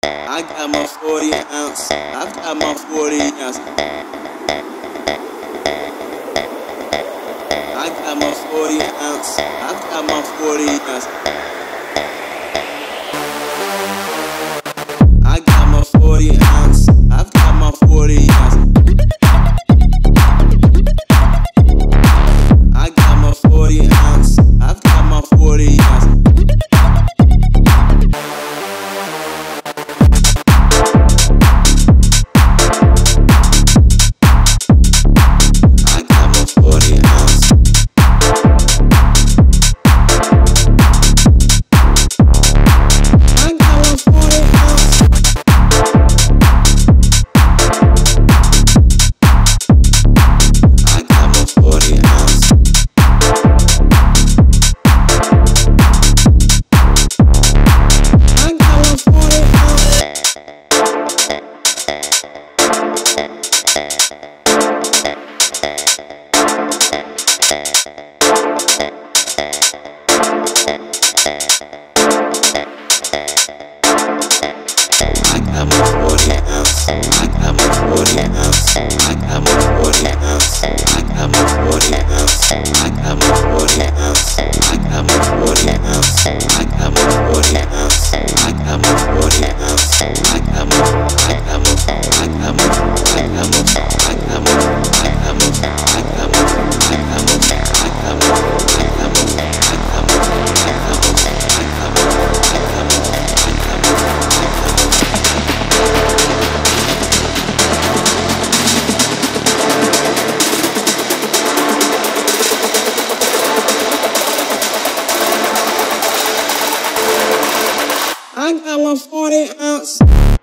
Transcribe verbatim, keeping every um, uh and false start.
I got my forty ounce. I've got my forty ounce. I got my forty ounce. I've got my forty ounce. I got my forty ounce. I've got my forty ounce. I got my forty ounce. I've got my forty ounce. I got my forty ounce.